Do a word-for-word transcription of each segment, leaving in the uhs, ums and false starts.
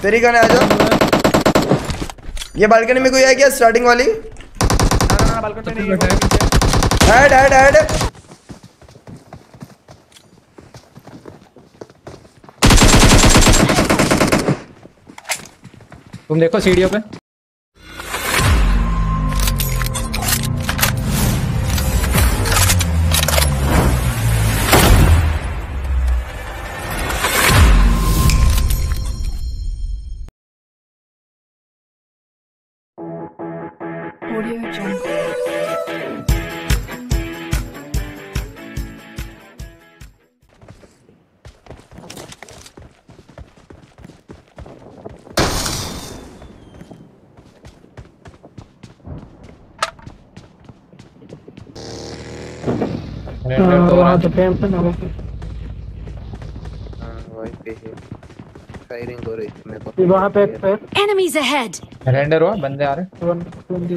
तेरी गन आ जाओ। ये बालकनी में कोई है क्या स्टार्टिंग वाली? ना ना ना बालकनी में नहीं है। हेड हेड हेड तुम देखो सीढ़ियों पे। वहाँ तो कैंप पे ना हो। हाँ वहीं पे है। फायरिंग हो रही थी मेरे को। वहाँ पे एक पे Enemies ahead. रेंडर हुआ, बंदे आ रहे। One twenty.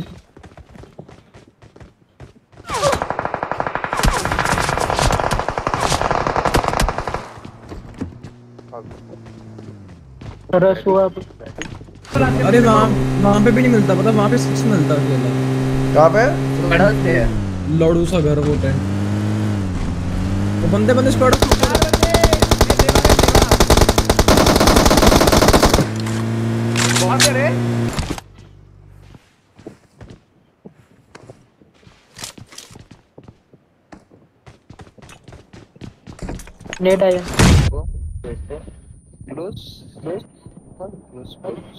रश हुआ। अरे वहाँ वहाँ पे भी नहीं मिलता, पता वहाँ पे सिक्स मिलता है। कहाँ पे? लड़ू सा घर वो टेंट। तो बंदे बंदे स्क्वाड बहुत रे। नेट आया। Close close close.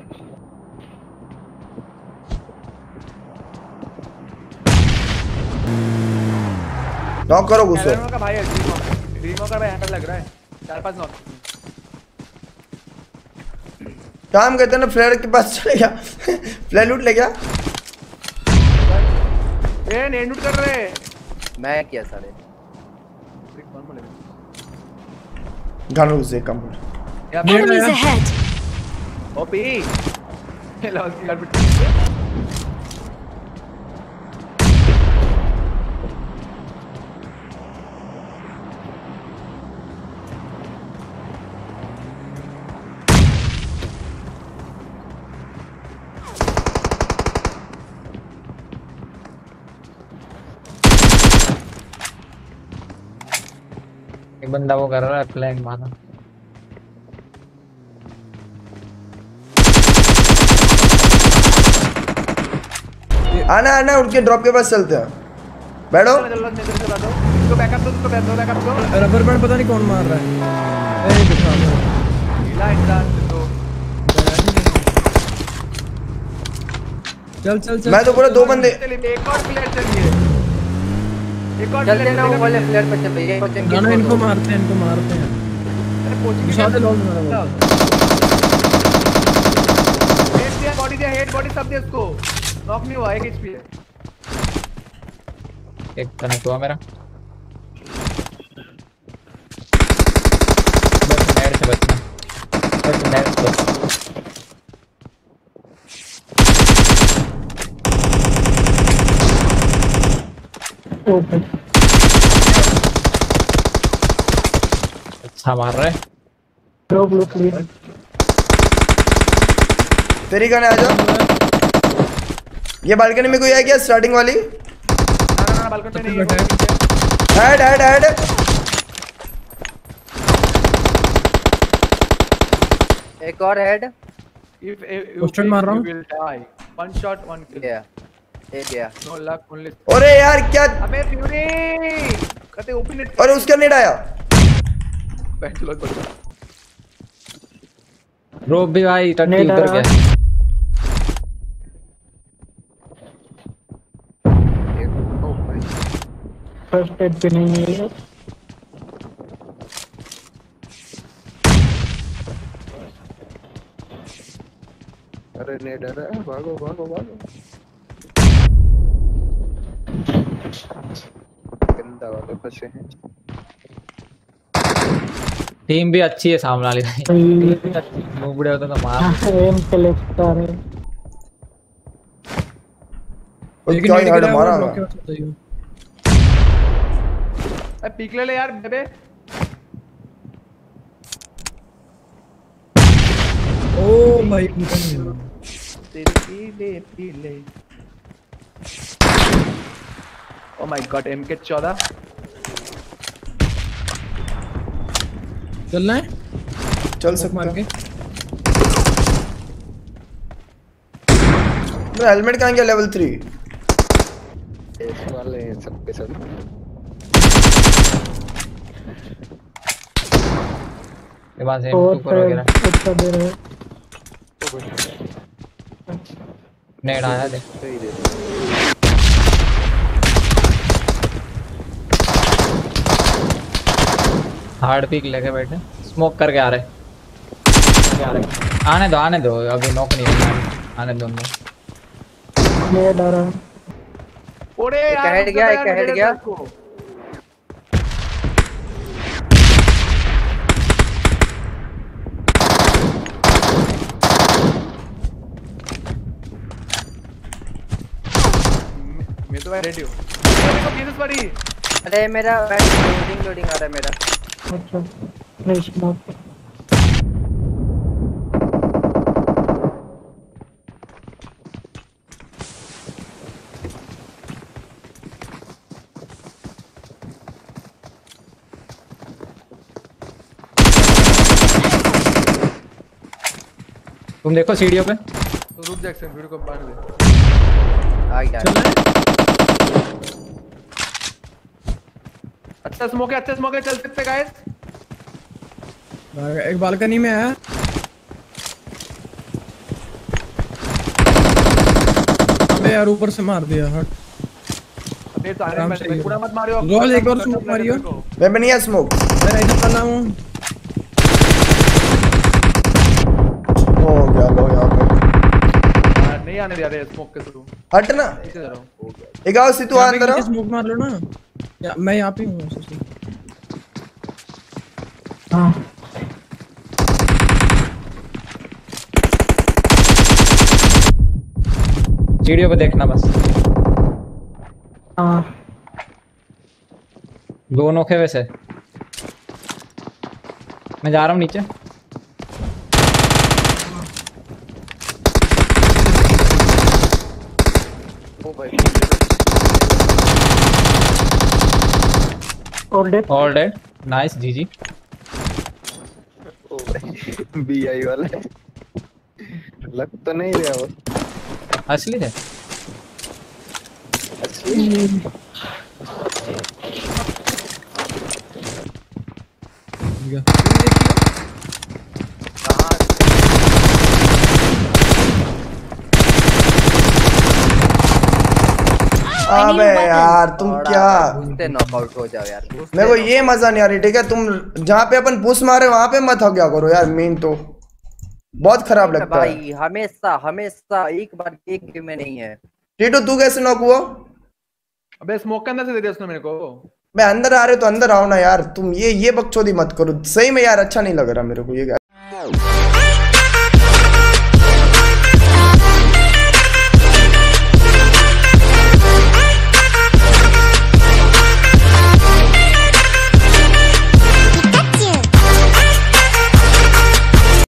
नॉक करो गुस्से। कैलर का भाई है ड्रीमो। ड्रीमो का भाई हैंडल लग रहा है। चार पांच नॉक। काम करते ना फ्लेयर के पास चले गया। फ्लेयर लूट ले गया। ए नेट लूट कर रहे। मैं क्या साले। गानू से कम। Enemies ahead. ओपी। हेलो की गन एक बंदा वो कर रहा है फ्लैंक मारना। आना आना उनके ड्रॉप के पास चलते हैं। बैठो। इसको बैकअप दो, इसको बैकअप दो। रबर बैंड पता नहीं कौन मार रहा है। ए दिखा दो। ढीला इंसान दो। चल चल चल। मैं तो पूरा दो बंदे। एक और प्लेयर चाहिए। एक और चलते ना वो वाले प्लेयर पे चल भैया। गाना इनको मारते हैं, इनको मारते हैं। अरे कोचिंग सारे लोग मार हेड दिया, बॉडी दिया, हेड बॉडी सब दिया इसको। नॉक नहीं हुआ, एक एचपी है। एक कनेक्ट हुआ मेरा। बस नेट से बचना। बस नेट से बचना। अच्छा मार रहे। Below below clear. तेरी गन आ जाओ। ये बालकनी में कोई है क्या स्टार्टिंग वाली? ना ना ना बालकनी में नहीं है। हेड हेड हेड एक और हेड। If you पोस्टर मार रहा हूँ। will die. One shot, one kill. गया एक गया। No luck, only. अरे यार क्या? अबे फ्यूरी कहते ओपन इट। और उसका नेट आया। बैठ लो बच्चा। रोब भी भाई टट्टी उतर गया। फर्स्ट एड भी नहीं है। अरे नेट आ रहा है। भागो भागो भागो। गंदा वाले फंसे हैं। टीम भी अच्छी है सामने वाली भाई। मुंबड़े होता तो मार। एम सेलेक्ट आ रहे। और क्या हेड मारा? अरे पीक ले ले यार बेबे। भाई उनका नहीं है। तेरे पीले पीले ओ माय गॉड एम के चौदह चलना है चल स्मोक मार सकते के। हैं। मेरा हेलमेट कहाँ गया लेवल थ्री? इस वाले सब पे सब ये बात है और ऊपर वगैरह अच्छा दे रहे हैं। नेट आया देख। सही दे हार्ड पिक लेके बैठे स्मोक करके आ रहे आ रहे आने दो आने दो अभी नॉक नहीं होगा आने दो अंदर। नेट आ रहा है। ओरे एक यार हेड गया, एक हेड गया। मैं तो रेडी हूं मेरे को केसेस पड़ी अरे मेरा लोडिंग लोडिंग आ रहा है मेरा। अच्छा नहीं स्मोक तुम देखो सीढ़ियों पे तो रुक जैक्सन वीडियो को बांध दे आ गया। अच्छा स्मोक है अच्छा स्मोक है चल सकते गाइस। एक बालकनी में है अबे यार ऊपर से मार दिया हट। अबे तो आराम आरे से मैं पूरा मत मारियो रोल एक और स्मोक मारियो। मैं भी नहीं है स्मोक। मैं इधर चला हूं हो गया लो यहाँ पे यार नहीं आने दिया रे स्मोक के थ्रू हट ना। इसे जा रहा हूं एक आओ सितू आ अंदर आओ। स्मोक मार लो ना या मैं यहां पे हूं ऐसे। हाँ सीढ़ियों पे देखना बस हाँ दोनों के वैसे मैं जा रहा हूँ नीचे। ओ भाई all dead all dead nice GG. ओ भाई बी आई वाला लग तो नहीं रहा वो असली है अबे यार तुम क्या घुसते नॉकआउट हो जाओ यार। घुसते मेरे को ये मजा नहीं आ रही ठीक है। तुम जहाँ पे अपन पुश मारे वहां पे मत हो गया करो यार। मेन तो बहुत खराब knock- लगता है। भाई हमेशा हमेशा एक बार एक गेम में नहीं है। टीटू तू कैसे नॉक हुआ? अबे स्मोक के अंदर से दे दिया उसने मेरे को। मैं अंदर आ रहे तो अंदर आओ ना यार। तुम ये ये बकचोदी मत करो सही में यार। अच्छा नहीं लग रहा मेरे को ये